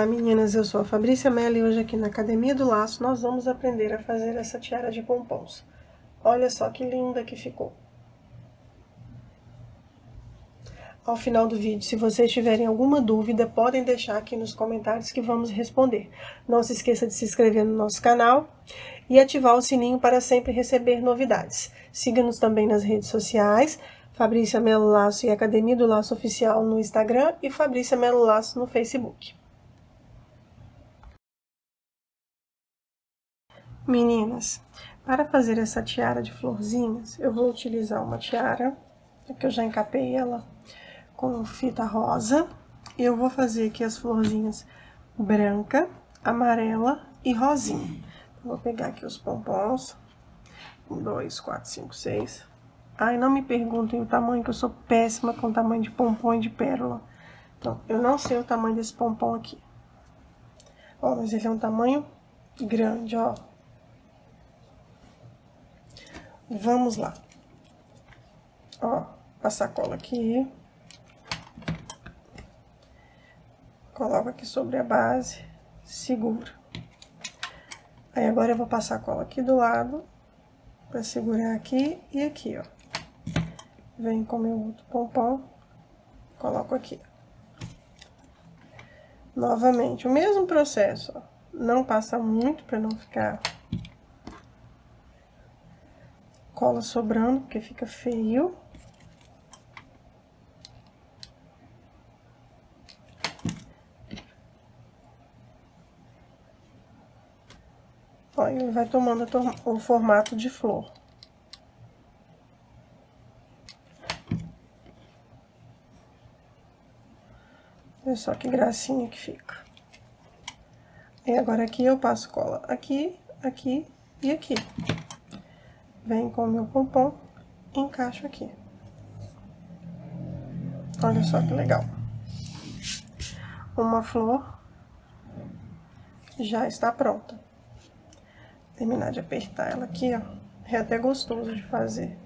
Olá meninas, eu sou a Fabrícia Mello e hoje aqui na Academia do Laço nós vamos aprender a fazer essa tiara de pompons. Olha só que linda que ficou. Ao final do vídeo, se vocês tiverem alguma dúvida, podem deixar aqui nos comentários que vamos responder. Não se esqueça de se inscrever no nosso canal e ativar o sininho para sempre receber novidades. Siga-nos também nas redes sociais, Fabrícia Mello Laço e Academia do Laço Oficial no Instagram e Fabrícia Mello Laço no Facebook. Meninas, para fazer essa tiara de florzinhas, eu vou utilizar uma tiara, que eu já encapei ela com fita rosa. E eu vou fazer aqui as florzinhas branca, amarela e rosinha. Vou pegar aqui os pompons. 1, 2, 4, 5, 6. Ai, não me perguntem o tamanho, que eu sou péssima com o tamanho de pompom e de pérola. Então, eu não sei o tamanho desse pompom aqui. Ó, mas ele é um tamanho grande, ó. Vamos lá. Ó, passar cola aqui. Coloco aqui sobre a base, seguro. Aí agora eu vou passar a cola aqui do lado, pra segurar aqui e aqui, ó. Venho com o meu outro pompom, coloco aqui. Novamente, o mesmo processo, ó. Não passa muito pra não ficar cola sobrando, porque fica feio. Ó, ele vai tomando o formato de flor. Olha só que gracinha que fica. E agora aqui eu passo cola aqui, aqui e aqui. Venho com o meu pompom e encaixo aqui. Olha só que legal. Uma flor já está pronta. Vou terminar de apertar ela aqui, ó. É até gostoso de fazer.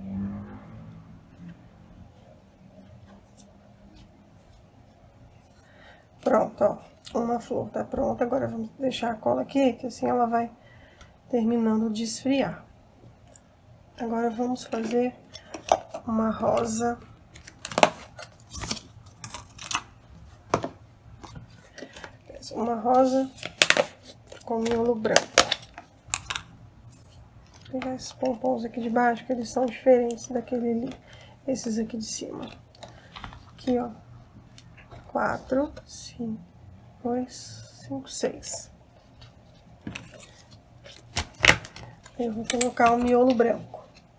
Pronto, ó. Uma flor tá pronta. Agora vamos deixar a cola aqui, que assim ela vai terminando de esfriar. Agora vamos fazer uma rosa. Uma rosa com miolo branco. Vou pegar esses pompons aqui de baixo, que eles são diferentes daquele ali. Esses aqui de cima. Aqui, ó. 4, 5, 5, 6. Eu vou colocar o miolo branco.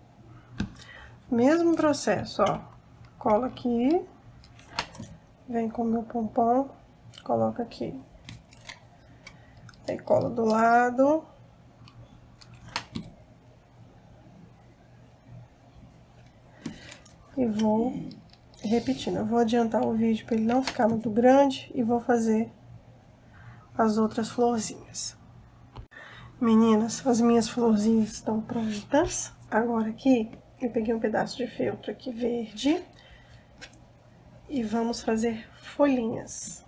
Mesmo processo, ó. Cola aqui. Vem com o meu pompom. Coloca aqui. Aí cola do lado. E vou repetindo. Eu vou adiantar o vídeo para ele não ficar muito grande e vou fazer as outras florzinhas. Meninas, as minhas florzinhas estão prontas. Agora aqui, eu peguei um pedaço de feltro aqui verde. E vamos fazer folhinhas.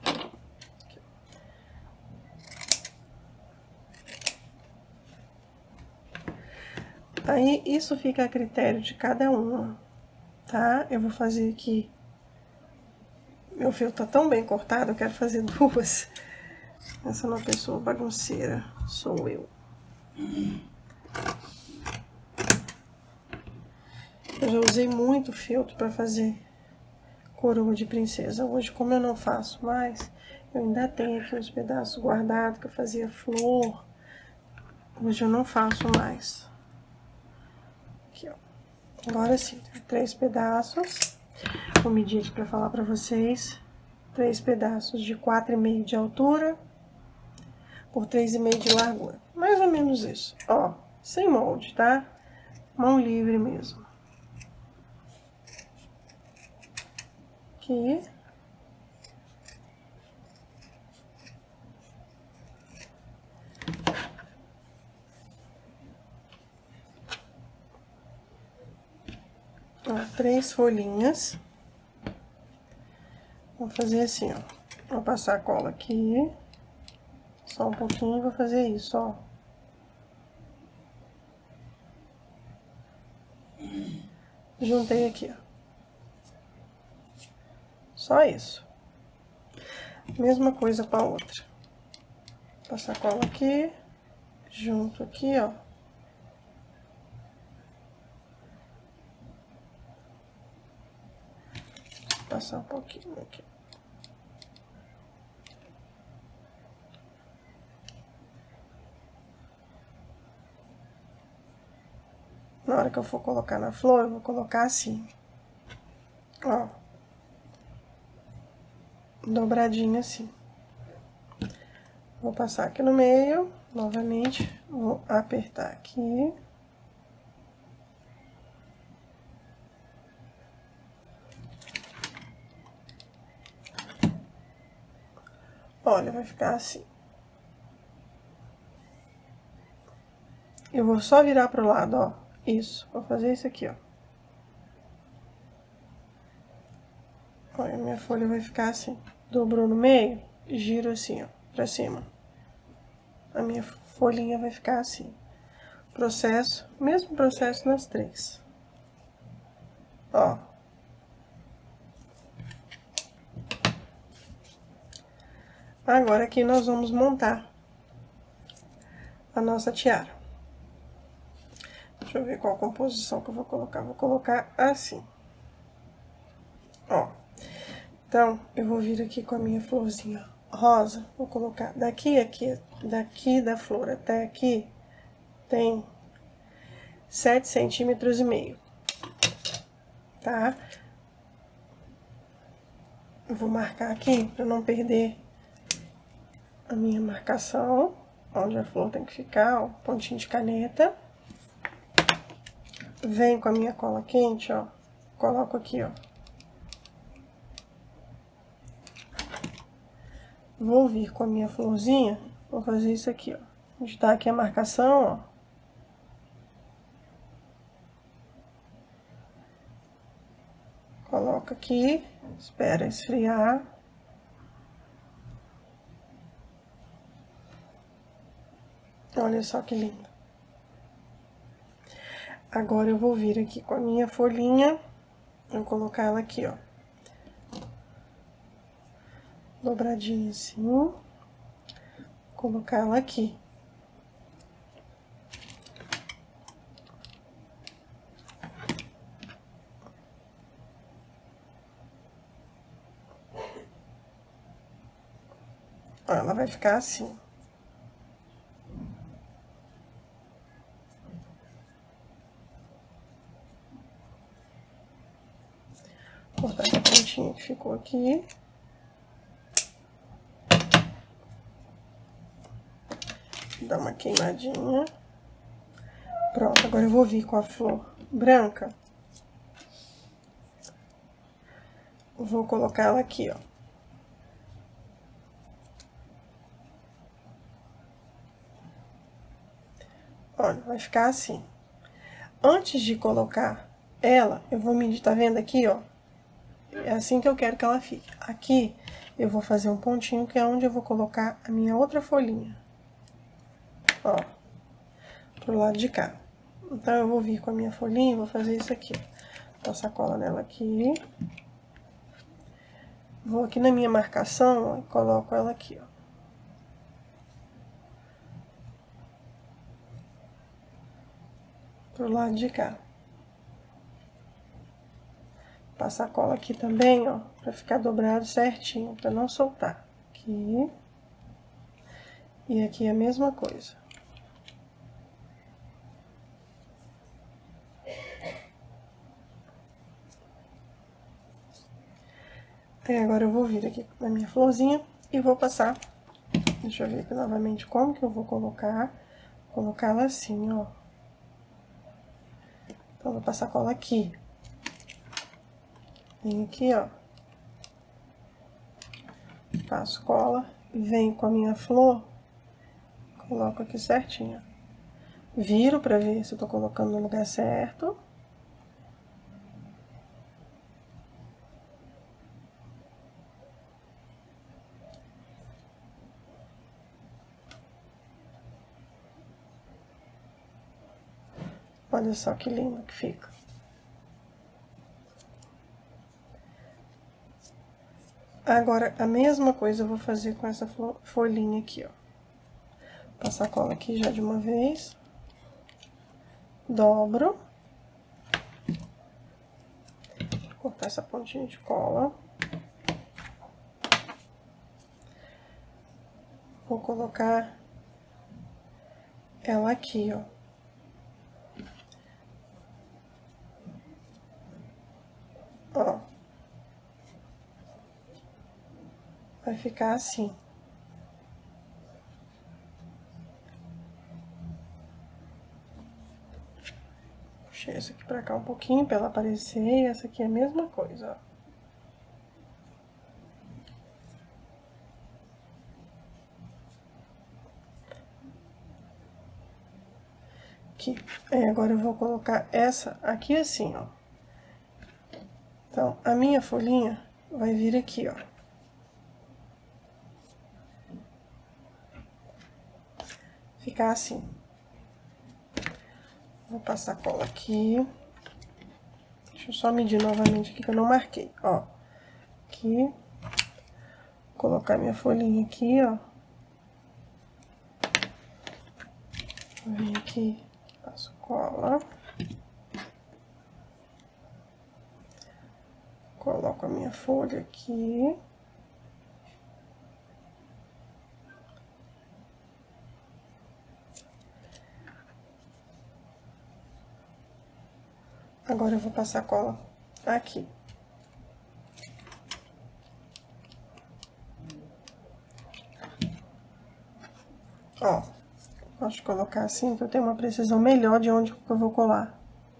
Aí, isso fica a critério de cada uma, tá? Eu vou fazer aqui... Meu fio tá tão bem cortado, eu quero fazer duas. Essa não é uma pessoa bagunceira, sou eu. Eu já usei muito feltro pra fazer coroa de princesa. Hoje, como eu não faço mais, eu ainda tenho aqui uns pedaços guardados que eu fazia flor. Hoje eu não faço mais. Aqui, ó. Agora sim, 3 pedaços. Vou medir aqui pra falar pra vocês. 3 pedaços de 4,5 de altura por 3,5 de largura. Mais ou menos isso. Ó, sem molde, tá? Mão livre mesmo. Aqui. Ó, 3 folhinhas. Vou fazer assim, ó. Vou passar a cola aqui. Só um pouquinho, vou fazer isso, ó. Juntei aqui, ó. Só isso. Mesma coisa com a outra. Passar cola aqui, junto aqui, ó. Passar um pouquinho aqui. Na hora que eu for colocar na flor, eu vou colocar assim. Ó. Dobradinho assim. Vou passar aqui no meio, novamente, vou apertar aqui. Olha, vai ficar assim. Eu vou só virar pro lado, ó. Isso, vou fazer isso aqui, ó. Olha, minha folha vai ficar assim. Dobrou no meio, giro assim, ó, pra cima. A minha folhinha vai ficar assim. Processo, mesmo processo nas três. Ó. Agora aqui nós vamos montar a nossa tiara. Deixa eu ver qual composição que eu vou colocar. Vou colocar assim. Ó. Então, eu vou vir aqui com a minha florzinha rosa. Vou colocar daqui da flor até aqui, tem 7,5 centímetros, tá? Eu vou marcar aqui pra não perder a minha marcação, onde a flor tem que ficar, ó, pontinho de caneta. Venho com a minha cola quente, ó, coloco aqui, ó. Vou vir com a minha florzinha, vou fazer isso aqui, ó. Onde tá aqui a marcação, ó. Coloco aqui, espera esfriar. Olha só que lindo. Agora eu vou vir aqui com a minha folhinha, vou colocar ela aqui, ó. Dobradinha assim. Colocar ela aqui. Ó, ela vai ficar assim. Vou cortar essa pontinha que ficou aqui. Dar uma queimadinha. Pronto, agora eu vou vir com a flor branca. Vou colocar ela aqui, ó. Olha, vai ficar assim. Antes de colocar ela, eu vou medir, tá vendo aqui, ó? É assim que eu quero que ela fique. Aqui, eu vou fazer um pontinho, que é onde eu vou colocar a minha outra folhinha. Ó, pro lado de cá. Então, eu vou vir com a minha folhinha e vou fazer isso aqui. Passar cola nela aqui. Vou aqui na minha marcação, ó, e coloco ela aqui, ó. Pro lado de cá. Passar cola aqui também, ó, pra ficar dobrado certinho, pra não soltar. Aqui. E aqui a mesma coisa. Aí, agora eu vou vir aqui na minha florzinha e vou passar. Deixa eu ver aqui novamente como que eu vou colocar. Colocar ela assim, ó. Então, eu vou passar cola aqui. Vem aqui, ó. Passo cola, venho com a minha flor, coloco aqui certinho. Viro pra ver se eu tô colocando no lugar certo. Olha só que lindo que fica. Agora, a mesma coisa eu vou fazer com essa folhinha aqui, ó. Passar cola aqui já de uma vez. Dobro. Cortar essa pontinha de cola. Vou colocar ela aqui, ó. Ó. Vai ficar assim. Puxei essa aqui pra cá um pouquinho pra ela aparecer. E essa aqui é a mesma coisa, ó. Aqui. Agora eu vou colocar essa aqui assim, ó. Então, a minha folhinha vai vir aqui, ó. Ficar assim. Vou passar cola aqui. Deixa eu só medir novamente aqui que eu não marquei, ó. Aqui. Colocar minha folhinha aqui, ó. Vem aqui, passo cola. Coloco a minha folha aqui. Agora eu vou passar cola aqui. Ó, gosto de colocar assim, pra eu ter uma precisão melhor de onde eu vou colar.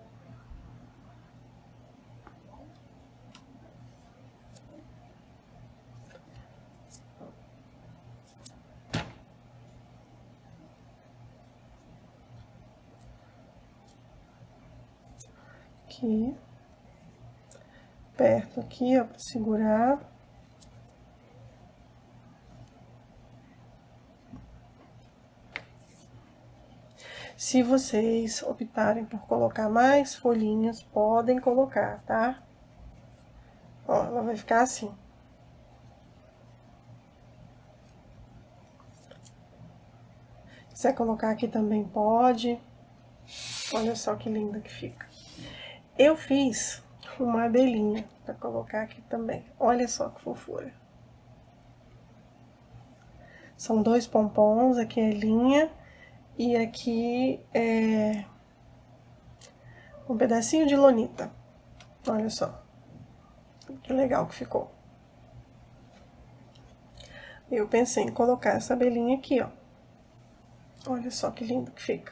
Aqui. Perto aqui, ó, pra segurar. Se vocês optarem por colocar mais folhinhas, podem colocar, tá? Ó, ela vai ficar assim. Se quiser colocar aqui também pode. Olha só que linda que fica. Eu fiz uma abelhinha pra colocar aqui também. Olha só que fofura. São 2 pompons, aqui é linha. E aqui é um pedacinho de lonita. Olha só. Que legal que ficou. Eu pensei em colocar essa abelhinha aqui, ó. Olha só que lindo que fica.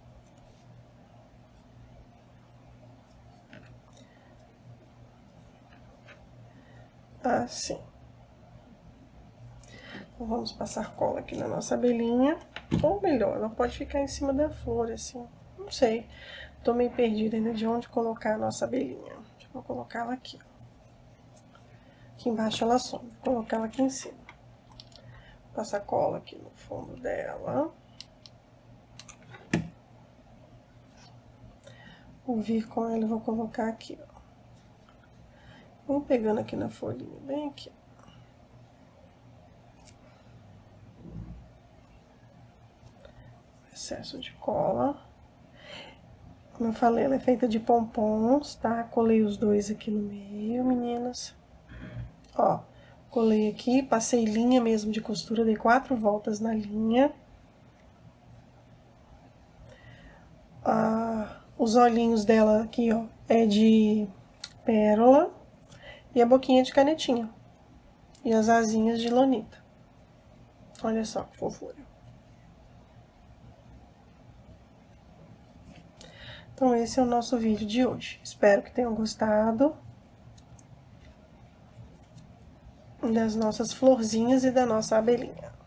Assim. Então, vamos passar cola aqui na nossa abelhinha. Ou melhor, ela pode ficar em cima da flor, assim. Não sei. Tô meio perdida ainda de onde colocar a nossa abelhinha. Vou colocar ela aqui, ó. Aqui embaixo ela some. Vou colocar ela aqui em cima. Passar cola aqui no fundo dela. Vou vir com ela e vou colocar aqui, ó. Vou pegando aqui na folhinha, bem aqui, ó. Excesso de cola. Como eu falei, ela é feita de pompons, tá? Colei os 2 aqui no meio, meninas. Ó, colei aqui, passei linha mesmo de costura, dei 4 voltas na linha. Os olhinhos dela aqui, ó, é de pérola e a boquinha de canetinha. E as asinhas de lonita. Olha só que fofura. Então, esse é o nosso vídeo de hoje. Espero que tenham gostado das nossas florzinhas e da nossa abelhinha.